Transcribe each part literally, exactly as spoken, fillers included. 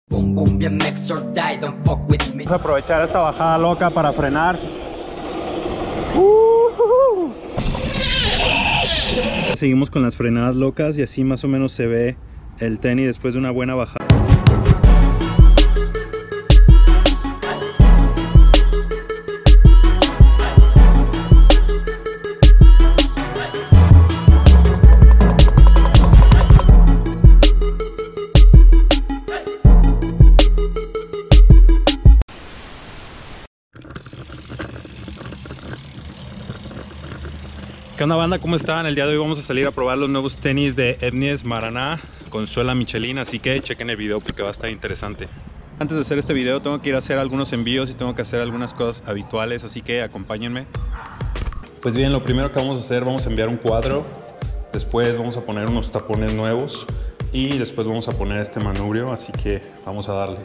Boom, boom, B M X or die, don't fuck with me. Vamos a aprovechar esta bajada loca para frenar. Uh-huh. Seguimos con las frenadas locas y así más o menos se ve el tenis después de una buena bajada. ¿Qué onda, banda? ¿Cómo están? El día de hoy vamos a salir a probar los nuevos tenis de Ebnies Maraná con suela Michelin, así que chequen el video porque va a estar interesante. Antes de hacer este video tengo que ir a hacer algunos envíos y tengo que hacer algunas cosas habituales, así que acompáñenme. Pues bien, lo primero que vamos a hacer, vamos a enviar un cuadro, después vamos a poner unos tapones nuevos y después vamos a poner este manubrio, así que vamos a darle.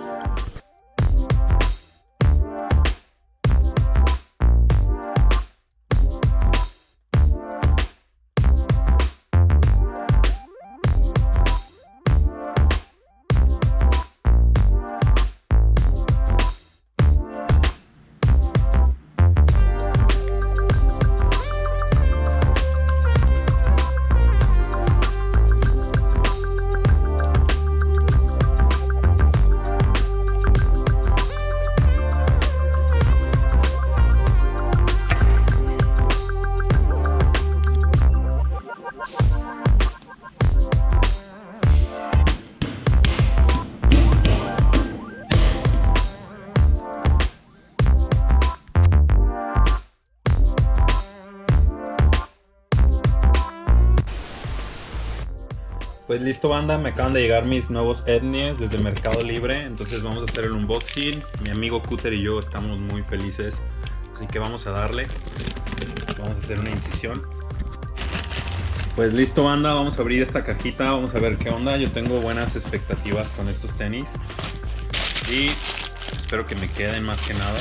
Pues listo, banda, me acaban de llegar mis nuevos Ebnies desde Mercado Libre, entonces vamos a hacer el unboxing. Mi amigo Cutter y yo estamos muy felices, así que vamos a darle. Vamos a hacer una incisión. Pues listo, banda, vamos a abrir esta cajita, vamos a ver qué onda. Yo tengo buenas expectativas con estos tenis y espero que me queden más que nada.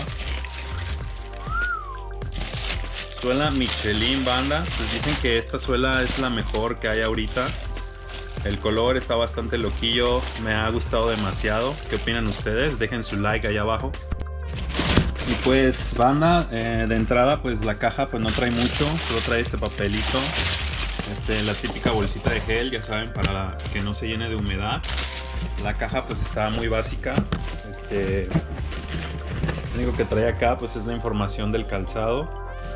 Suela Michelin, banda, pues dicen que esta suela es la mejor que hay ahorita. El color está bastante loquillo, me ha gustado demasiado. ¿Qué opinan ustedes? Dejen su like ahí abajo. Y pues, banda, eh, de entrada pues la caja pues no trae mucho, solo trae este papelito, este, la típica bolsita de gel, ya saben, para la, que no se llene de humedad. La caja pues está muy básica. Este, lo único que trae acá pues es la información del calzado.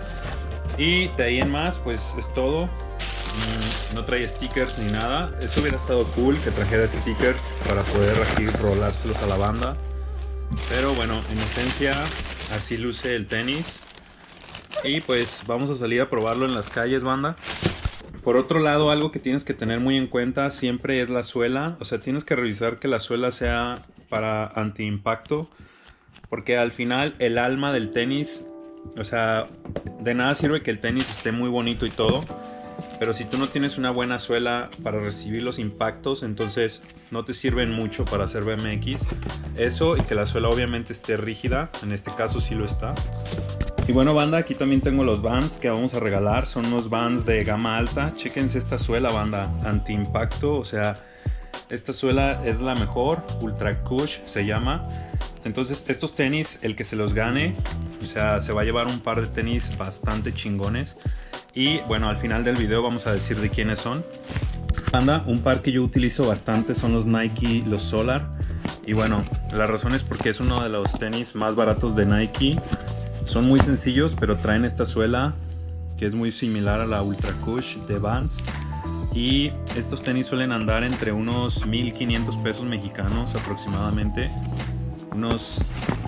Y de ahí en más pues es todo. No trae stickers ni nada. Eso hubiera estado cool que trajera stickers para poder aquí rolárselos a la banda. Pero bueno, en esencia así luce el tenis. Y pues vamos a salir a probarlo en las calles, banda. Por otro lado, algo que tienes que tener muy en cuenta siempre es la suela. O sea, tienes que revisar que la suela sea para anti-impacto, porque al final el alma del tenis, o sea, de nada sirve que el tenis esté muy bonito y todo, pero si tú no tienes una buena suela para recibir los impactos, entonces no te sirven mucho para hacer B M X. Eso, y que la suela obviamente esté rígida, en este caso sí lo está. Y bueno, banda, aquí también tengo los Vans que vamos a regalar. Son unos Vans de gama alta. Chéquense esta suela, banda, anti-impacto. O sea, esta suela es la mejor, Ultra Cush se llama. Entonces estos tenis, el que se los gane, o sea, se va a llevar un par de tenis bastante chingones. Y bueno, al final del video vamos a decir de quiénes son. Anda, un par que yo utilizo bastante son los Nike, los Solar. Y bueno, la razón es porque es uno de los tenis más baratos de Nike. Son muy sencillos, pero traen esta suela que es muy similar a la Ultra Cush de Vans. Y estos tenis suelen andar entre unos mil quinientos pesos mexicanos aproximadamente. Unos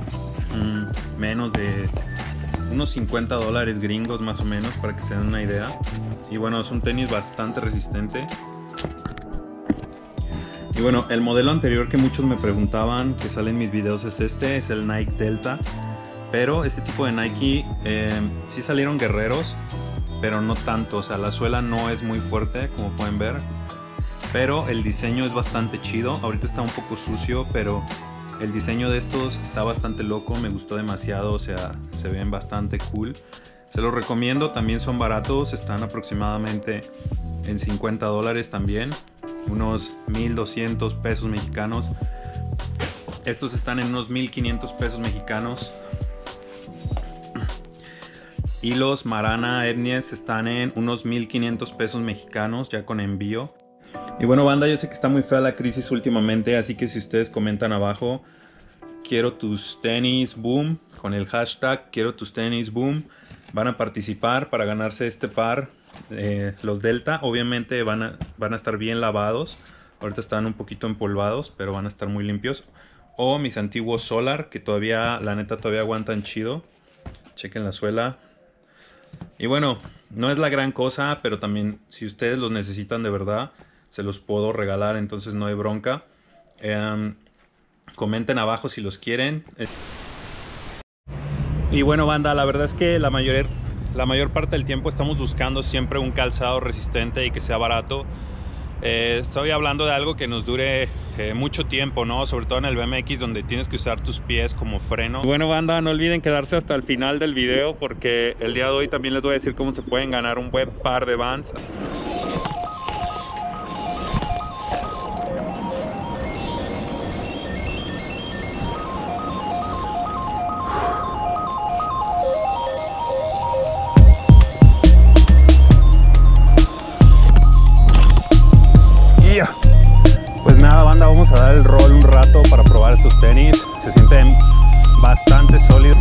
mmm, menos de unos cincuenta dólares gringos más o menos, para que se den una idea. Y bueno, es un tenis bastante resistente. Y bueno, el modelo anterior que muchos me preguntaban, que sale en mis videos, es este, es el Nike Delta. Pero este tipo de Nike eh, sí salieron guerreros, pero no tanto. O sea, la suela no es muy fuerte, como pueden ver, pero el diseño es bastante chido. Ahorita está un poco sucio, pero el diseño de estos está bastante loco, me gustó demasiado. O sea, se ven bastante cool. Se los recomiendo, también son baratos, están aproximadamente en cincuenta dólares también, unos mil doscientos pesos mexicanos. Estos están en unos mil quinientos pesos mexicanos. Y los Marana Etnies están en unos mil quinientos pesos mexicanos ya con envío. Y bueno, banda, yo sé que está muy fea la crisis últimamente, así que si ustedes comentan abajo quiero tus tenis boom con el hashtag quiero tus tenis boom, van a participar para ganarse este par. Eh, los Delta obviamente van a, van a estar bien lavados. Ahorita están un poquito empolvados, pero van a estar muy limpios. O mis antiguos Solar, que todavía, la neta, todavía aguantan chido. Chequen la suela. Y bueno, no es la gran cosa, pero también si ustedes los necesitan de verdad, se los puedo regalar, entonces no hay bronca. Eh, comenten abajo si los quieren. Y bueno, banda, la verdad es que la mayor, la mayor parte del tiempo estamos buscando siempre un calzado resistente y que sea barato. Eh, estoy hablando de algo que nos dure eh, mucho tiempo, ¿no? Sobre todo en el B M X, donde tienes que usar tus pies como freno. Bueno, banda, no olviden quedarse hasta el final del video, porque el día de hoy también les voy a decir cómo se pueden ganar un buen par de Vans. Pues nada, banda, vamos a dar el rol un rato para probar estos tenis. Se sienten bastante sólidos.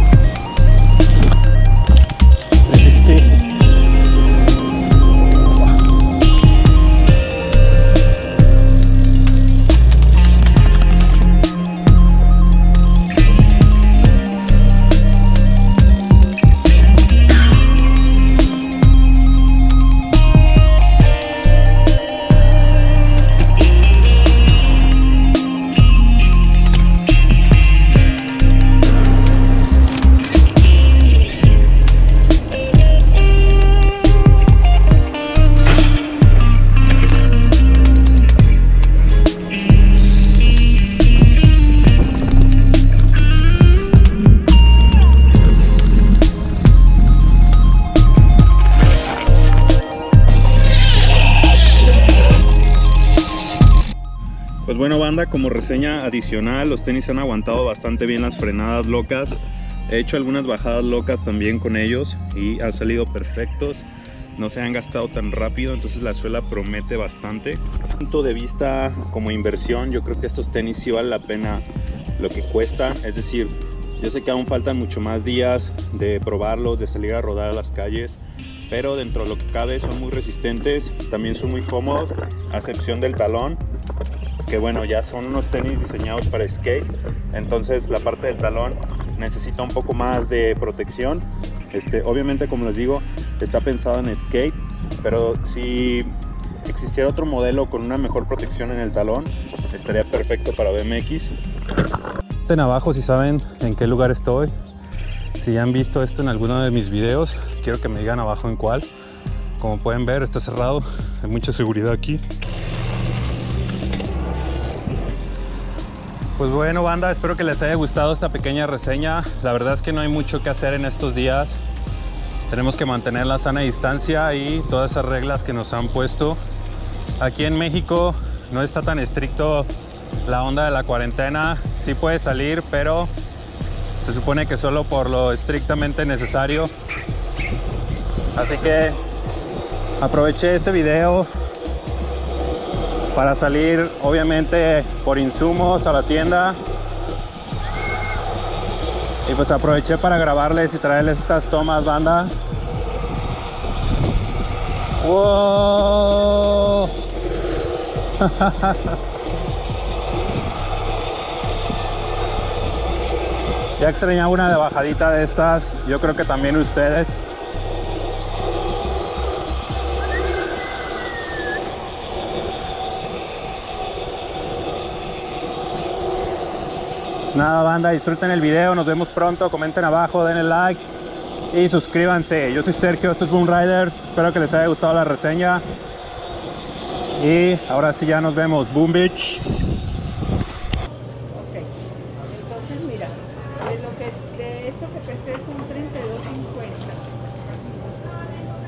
Pues bueno, banda, como reseña adicional, los tenis han aguantado bastante bien las frenadas locas. He hecho algunas bajadas locas también con ellos y han salido perfectos. No se han gastado tan rápido, entonces la suela promete bastante. Desde el punto de vista como inversión, yo creo que estos tenis sí vale la pena lo que cuestan. Es decir, yo sé que aún faltan mucho más días de probarlos, de salir a rodar a las calles, pero dentro de lo que cabe son muy resistentes, también son muy cómodos, a excepción del talón, que bueno, ya son unos tenis diseñados para skate, entonces la parte del talón necesita un poco más de protección. Este, obviamente, como les digo, está pensado en skate, pero si existiera otro modelo con una mejor protección en el talón, estaría perfecto para B M X. Comenten abajo si saben en qué lugar estoy, si ya han visto esto en alguno de mis videos, quiero que me digan abajo en cuál. Como pueden ver, está cerrado, hay mucha seguridad aquí. Pues bueno, banda, espero que les haya gustado esta pequeña reseña. La verdad es que no hay mucho que hacer en estos días. Tenemos que mantener la sana distancia y todas esas reglas que nos han puesto. Aquí en México no está tan estricto la onda de la cuarentena. Sí puedes salir, pero se supone que solo por lo estrictamente necesario. Así que aproveché este video para salir, obviamente, por insumos a la tienda. Y pues aproveché para grabarles y traerles estas tomas, banda. ¡Wow! Ya extrañaba una de bajadita de estas. Yo creo que también ustedes. Nada, banda, disfruten el video, nos vemos pronto, comenten abajo, denle like y suscríbanse. Yo soy Sergio, esto es Boom Riders, espero que les haya gustado la reseña y ahora sí ya nos vemos. Boom Beach. Ok, entonces mira, de, lo que, de esto que pesé son treinta y dos cincuenta,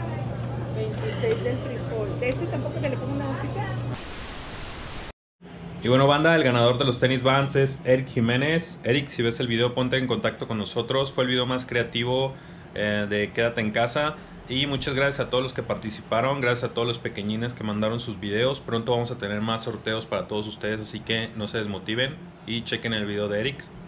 veintiséis del frijol. De este tampoco que le pongo una bolsita. Y bueno, banda, el ganador de los tenis Vans es Eric Jiménez. Eric, si ves el video, ponte en contacto con nosotros. Fue el video más creativo eh, de Quédate en Casa. Y muchas gracias a todos los que participaron. Gracias a todos los pequeñines que mandaron sus videos. Pronto vamos a tener más sorteos para todos ustedes, así que no se desmotiven y chequen el video de Eric.